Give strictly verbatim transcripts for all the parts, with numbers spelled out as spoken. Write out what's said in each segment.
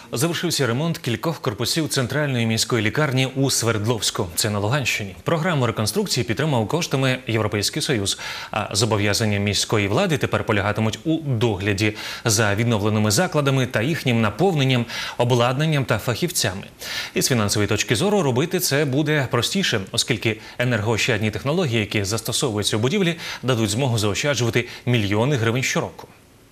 Завершився ремонт кількох корпусів центральної міської лікарні у Свердловську. Це на Луганщині. Програму реконструкції підтримав коштами Європейський Союз. А зобов'язання міської влади тепер полягатимуть у догляді за відновленими закладами та їхнім наповненням, обладнанням та фахівцями. Із фінансової точки зору робити це буде простіше, оскільки енергоощадні технології, які застосовуються у будівлі, дадуть змогу заощаджувати мільйони гривень щороку.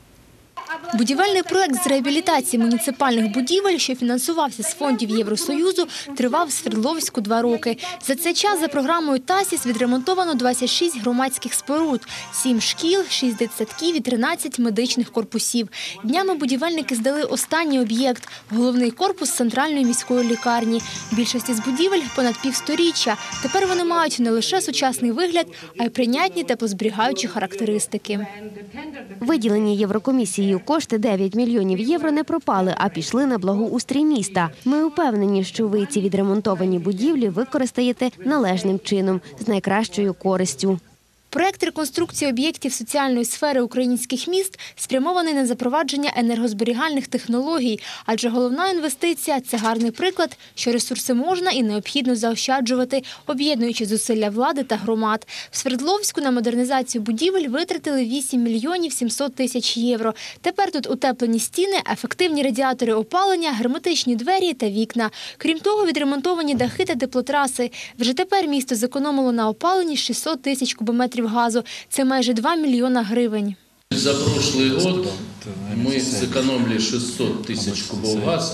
Будівельний проект з реабілітації муніципальних будівель, що фінансувався з фондів Євросоюзу, тривав в Свердловську два роки. За цей час за програмою ТАСІС відремонтовано двадцять шість громадських споруд, сім шкіл, шість дитсадків і тринадцять медичних корпусів. Днями будівельники здали останній об'єкт – головний корпус центральної міської лікарні. Більшість із будівель – понад півсторіччя. Тепер вони мають не лише сучасний вигляд, а й прийнятні теплозберігаючі характеристики. Виділені Єврокомісією кошти дев'ять мільйонів євро не пропали, а пішли на благоустрій міста. Ми упевнені, що ви ці відремонтовані будівлі використаєте належним чином, з найкращою користю. Проект реконструкції об'єктів соціальної сфери українських міст спрямований на запровадження енергозберігальних технологій, адже головна інвестиція – це гарний приклад, що ресурси можна і необхідно заощаджувати, об'єднуючи зусилля влади та громад. В Свердловську на модернізацію будівель витратили вісім мільйонів сімсот тисяч євро. Тепер тут утеплені стіни, ефективні радіатори опалення, герметичні двері та вікна. Крім того, відремонтовані дахи та теплотраси. Вже тепер місто зекономило на опаленні шістсот тисяч кубометрів газу. Це майже два мільйона гривень. За прошлый год мы сэкономили шестьсот тысяч кубов газа.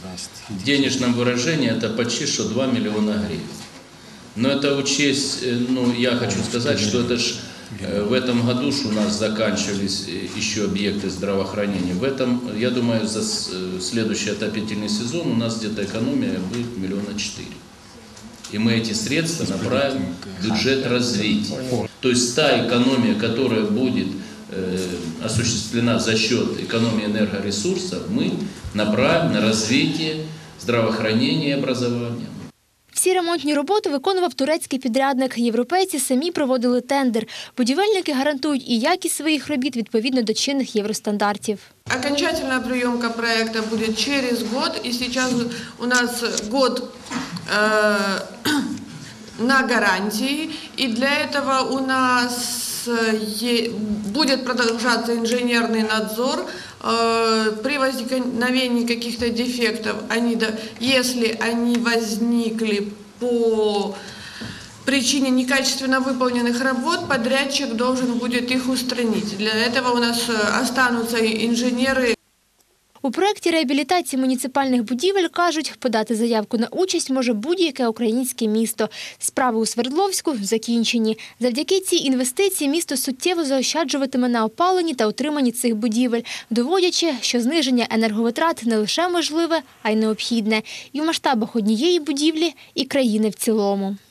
В денежном выражении это почти что два миллиона гривен. Но это учесть, ну, я хочу сказать, что это ж в этом году ж у нас заканчивались еще объекты здравоохранения. В этом, я думаю, за следующий отопительный сезон у нас где-то экономия будет миллиона четыре. И мы эти средства направим в бюджет развития. То есть та экономия, которая будет э, осуществлена за счет экономии энергоресурсов, мы направим на развитие здравоохранения и образования. Всі ремонтні роботи виконував турецький підрядник. Європейці самі проводили тендер. Будівельники гарантують і якість своїх робіт відповідно до чинних євростандартів. Окончательная приемка проекта будет через год, и сейчас у нас год э, на гарантии, и для этого у нас е, будет продолжаться инженерный надзор. Э, при возникновении каких-то дефектов, они, если они возникли по причине некачественно выполненных работ, подрядчик должен будет их устранить. Для этого у нас останутся инженеры. У проєкті реабілітації муніципальних будівель, кажуть, подати заявку на участь може будь-яке українське місто. Справи у Свердловську закінчені. Завдяки цій інвестиції місто суттєво заощаджуватиме на опаленні та утриманні цих будівель, доводячи, що зниження енерговитрат не лише можливе, а й необхідне. І в масштабах однієї будівлі, і країни в цілому.